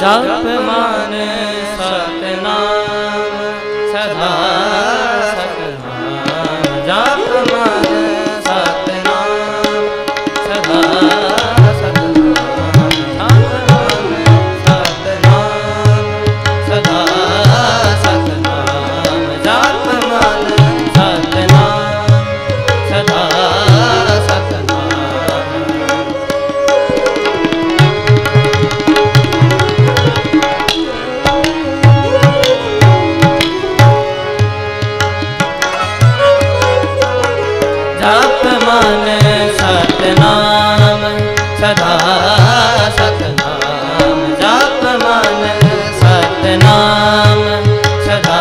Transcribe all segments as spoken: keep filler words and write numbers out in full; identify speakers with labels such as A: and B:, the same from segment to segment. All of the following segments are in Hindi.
A: जप मान सतनाम सदा सतनाम जप मान सतनाम सदा सतनाम जप मान सतनाम सदा सतनाम जप मान सतनाम सदा जप मान सतनाम सदा सतनाम जप मान सतनाम सदा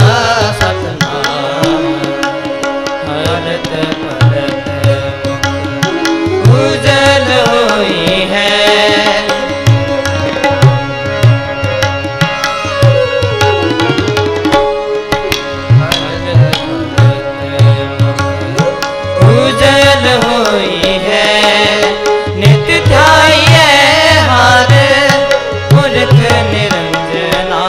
A: सतनाम हरत परत उजल हुई है हुई है नित्य ध्याये हार मूर्ख निरंजना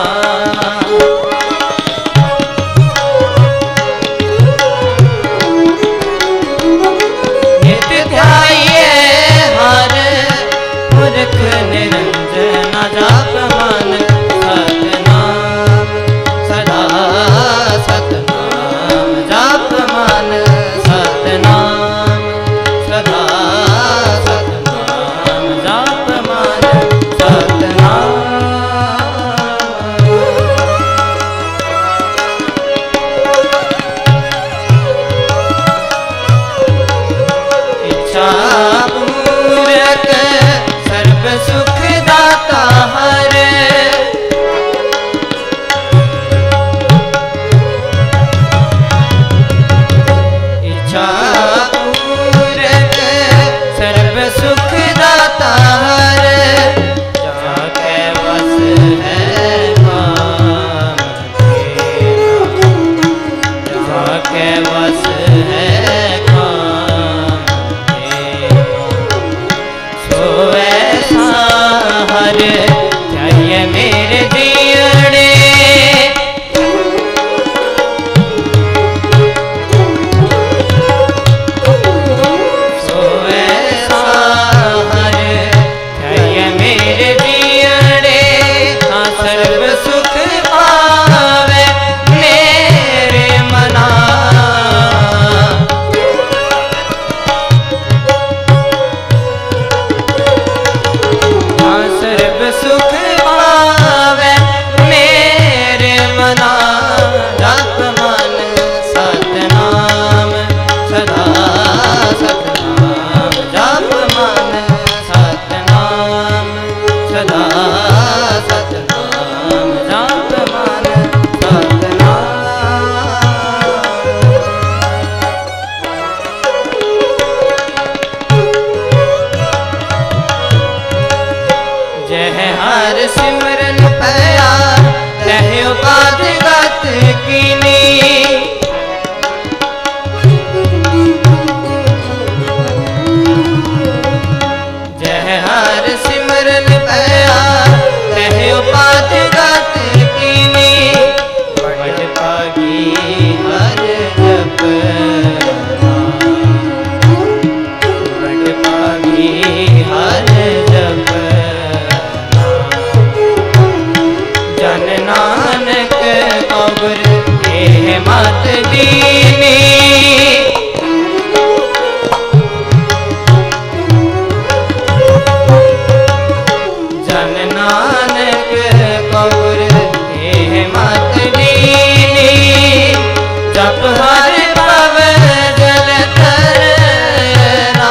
A: नित्य ध्याये हार मूर्ख निरंजना जप मान सतनाम सदा सतनाम जप मान सतनाम सदा सतनाम जप मान सतनाम इच्छा पूरक सर्व सुख दाता हर इच्छा सुख दाता हर जाके बस है काम तेरा जाके बस है काम तेरा सो ऐसा हर चाहिए मेरे दियड़े सर्व सुख पावे मेरे मना सर्व सुख पावे मेरे मना जप मान सतनाम सदा सतनाम जप मान सतनाम सदा सतनाम जप मान सतनाम जय हर सिमरन पया तह उपाध गत कीनी जय हर सिमरन पया तह उपाध गत कीनी बड़ पागी हर जप बड़ पागी हर जप जन नानक कबुर के मत दीनी जन नानक कबुर के मत दीनी जप हर पव जल तरना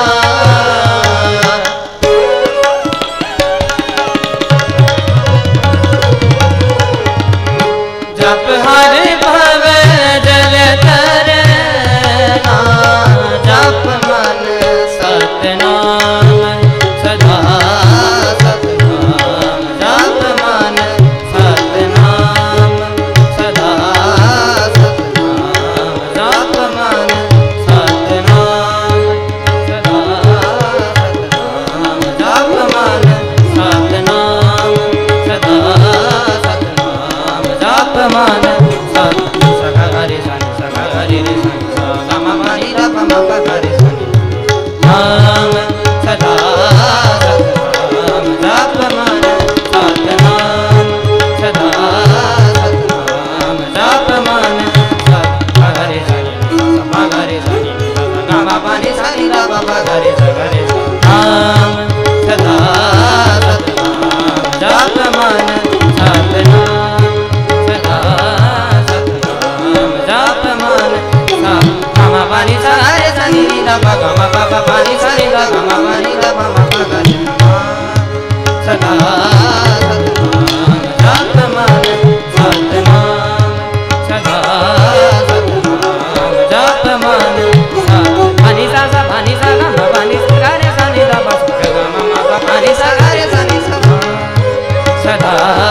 A: जप हर भव जल तरना जप मन सतनाम सदा सतनाम जप मन सतनाम सदा सतनाम जप मन सतनाम सदा सतनाम जप मन सतनाम सदा प ग म प प प नि सा नि द ग म प नि द प म प ग नि मा सदा सतनाम जप मन सतनाम सदा सतनाम जप मन पानी सा सा पानी सा ग म पानी सा ग रे सा नि द प ग म प प पानी सा ग रे सा नि सा सदा